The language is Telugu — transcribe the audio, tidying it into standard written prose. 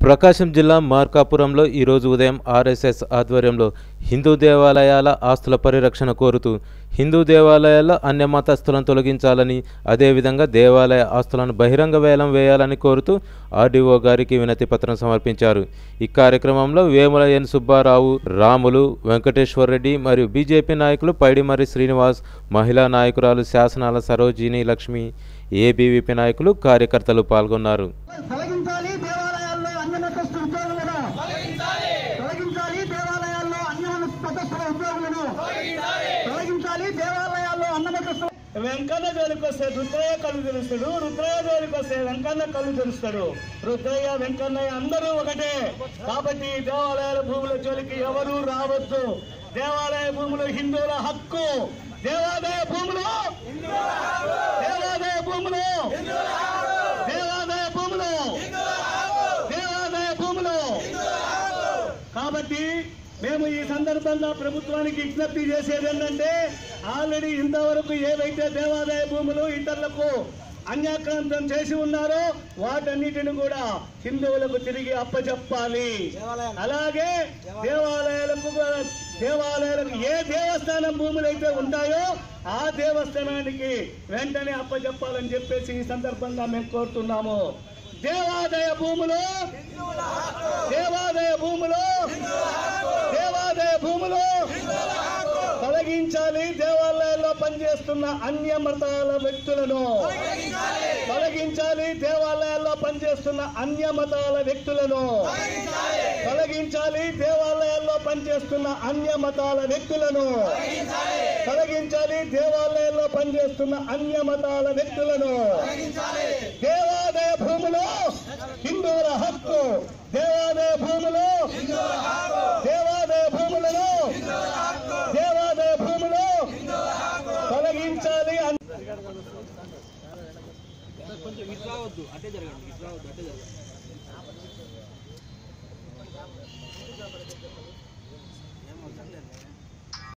ప్రకాశం జిల్లా మార్కాపురంలో ఈరోజు ఉదయం ఆర్ఎస్ఎస్ ఆధ్వర్యంలో హిందూ దేవాలయాల ఆస్తుల పరిరక్షణ కోరుతూ హిందూ దేవాలయాల్లో అన్య మతస్థులను తొలగించాలని, అదేవిధంగా దేవాలయ ఆస్తులను బహిరంగ వేలం వేయాలని కోరుతూ ఆర్డీఓ గారికి వినతి పత్రం సమర్పించారు. ఈ కార్యక్రమంలో వేముల ఎన్ సుబ్బారావు, రాములు, వెంకటేశ్వర రెడ్డి మరియు బీజేపీ నాయకులు పైడిమర్రి శ్రీనివాస్, మహిళా నాయకురాలు శాసనాల సరోజిని లక్ష్మి, ఏబీవీపీ నాయకులు, కార్యకర్తలు పాల్గొన్నారు. వెంకన్న జోలికి వస్తే రుద్రయ్య కళ్ళు తెలుస్తాడు, రుద్రయ్య జోలికి వస్తే వెంకన్న కళ్ళు తెలుస్తాడు. రుద్రయ్య వెంకన్నయ్య అందరూ ఒకటే. కాబట్టి దేవాలయాల భూముల జోలికి ఎవరూ రావద్దు. దేవాలయ భూములు హిందువుల హక్కు. దేవాలయ భూములు దేవాలయ భూములు దేవాలయ భూములు దేవాలయ భూములు. కాబట్టి మేము ఈ సందర్భంగా ప్రభుత్వానికి విజ్ఞప్తి చేసేది ఏంటంటే, ఆల్రెడీ ఇంతవరకు ఏవైతే దేవాలయ భూములు ఇతరులకు అన్యాక్రాంతం చేసి ఉన్నారో వాటన్నిటిని కూడా హిందువులకు తిరిగి అప్పచెప్పాలి. అలాగే దేవాలయాలకు ఏ దేవస్థానం భూములు అయితే ఉంటాయో ఆ దేవస్థానానికి వెంటనే అప్పచెప్పాలని చెప్పేసి ఈ సందర్భంగా మేము కోరుతున్నాము. దేవాలయ భూములు దేవాలయ భూములు దేవాలయ భూములు తొలగించాలి. దేవాలయాల్లో పనిచేస్తున్న అన్య మతాల వ్యక్తులను తొలగించాలి. దేవాలయాల్లో పనిచేస్తున్న అన్య మతాల వ్యక్తులను తొలగించాలి. దేవాలయాల్లో పనిచేస్తున్న అన్య మతాల వ్యక్తులను తొలగించాలి. దేవాలయాల్లో పనిచేస్తున్న అన్య మతాల వ్యక్తులను. దేవాలయ భూములు హిందువుల హక్కు. దేవాలయ భూములు దేవాలయ భూములను దేవాలయ భూములు తొలగించాలి. కొంచెం ఇట్లా వద్దు, అట్టే జరగండి, ఇట్లా వద్దు, అట్టే జరగండి.